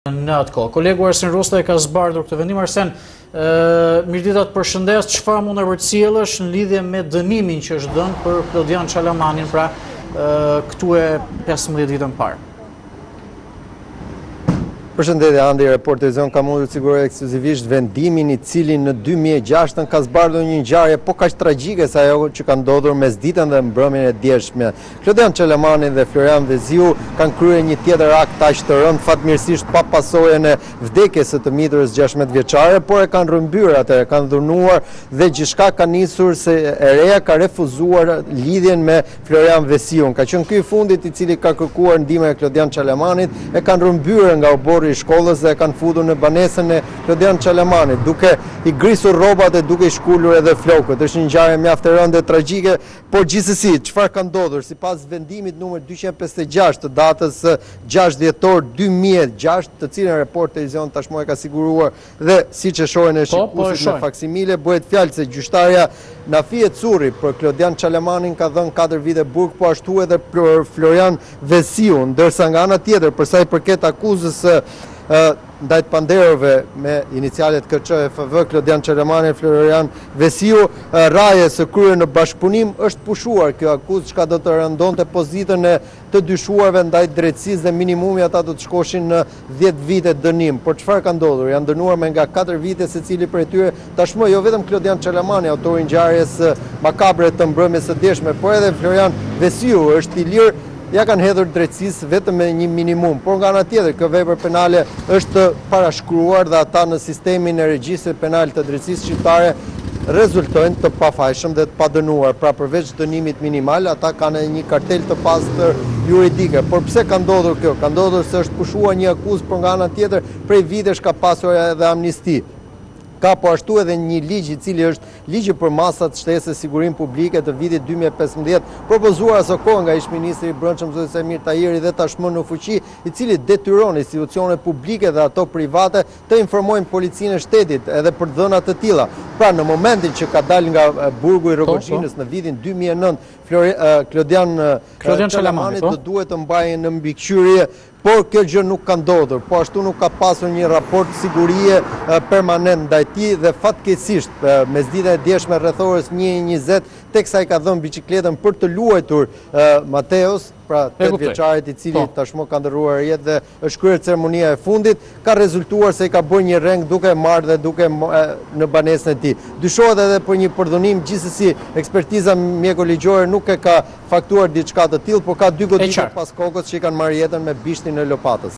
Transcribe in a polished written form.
në atë kohë. Kolegu Arsen Rosta e ka zbardhur këtë vendim. Arsen, mirëdita të përshëndes, çfarë mund të përcjellësh në lidhje me dënimin që është dhënë për Klodian Çalamanin, pra këtu e 15 ditën parë? Përshëndetje, Andi, Report Televizion ka mundur të sigurojë ekskluzivisht vendimin i cili në 2006 ka zbardhur një ngjarje po kaq tragjike sa ajo që ka ndodhur mesditën dhe mbrëmjen e djeshme. Klodian Çalamani dhe Florian Veziu kanë kryer një tjetër akt aq të rënd, fatmirësisht pa pasojën e vdekjes së të miturës 16 vjeçare, por e kanë rrëmbyer atë, e kanë dhunuar dhe gjithçka ka nisur se e reja ka refuzuar lidhjen me Florian Veziun. Ka qenë ky i fundit i cili ka kërkuar ndihmën e Klodian Çalamanit, e kanë rrëmbyer nga oborri i shkollës dhe e kanë futur në banesën e Klodian Çalamanit, duke i grisur rrobat e duke i shkulur edhe flokët. Është një ngjarje mjaft e rëndë, tragjike, por gjithsesi, çfarë ka ndodhur sipas vendimit numër 256 të datës 6 dhjetor 2006, të cilën Report Televizion tashmë e ka siguruar dhe siç e shohin në shikuesit në faksimile, bëhet fjalë se gjyqtarja Nafie Curri për Klodian Çalamanin ka dhënë 4 vite burg, po ashtu edhe për Florian Veziu, ndërsa nga ana tjetër, për sa i përket akuzës ndaj panderove me inicialet KÇFV, Klodian Çalamani, Florian Veziu, raje së kryer në bashkëpunim, është pushuar kjo akuzë, çka do të rëndonte pozitën e të dyshuarve ndaj drejtësisë dhe minimumi ata do të shkoshin në 10 vite dënim. Por çfarë ka ndodhur? Janë dënuar me nga 4 vite secili prej tyre. Tashmë jo vetëm Klodian Çalamani, autori i ngjarjes makabre të mbrëmjes së djeshme, por edhe Florian Veziu është i lirë. Ja kanë hedhur drejtësisë vetëm me një minimum, por nga ana tjetër kjo vepër penale është parashkruar dhe ata në sistemin e regjistrit penal të drejtësisë shqiptare rezultojnë të pafajshëm dhe të padënuar. Pra përveç dënimit minimal, ata kanë një kartel të pastër juridike. Por pse ka ndodhur kjo? Ka ndodhur se është pushuar një akuzë, por nga ana tjetër prej vitesh ka pasur edhe amnisti. Ka po ashtu edhe një ligj i cili është ligji për masat shtesë sigurim publike të vitit 2015, propozuar aso kohë nga ish-ministri i Brendshëm Zoti Samir Tahiri dhe tashmë në fuqi, i cili detyron institucionet publike dhe ato private të informojnë policinë e shtetit edhe për dhëna të tilla. Pra në momentin që ka dalë nga burgu i Rogozhinës në vitin 2009, Klodian Çalamani do duhet të mbajë në mbikëqyrje, por kjo gjë nuk ka ndodhur, po ashtu nuk ka pasur një raport sigurie permanent ndaj tij dhe fatkeqësisht mesdita e djeshme rreth orës 1:20 teksa i ka dhënë biçikletën për të luajtur Mateos, pra 8 vjeçarit i cili tashmë ka ndërruar jetë dhe është kryer ceremonia e fundit, ka rezultuar se i ka bërë një reng duke marrë dhe duke në banesën e tij. Dyshohet edhe për një përdhunim, gjithsesi ekspertiza mjekoligjore nuk e ka faktuar diçka të tillë, por ka 2 goditje pas kokës që i kanë marrë jetën me bishtin e lopatës.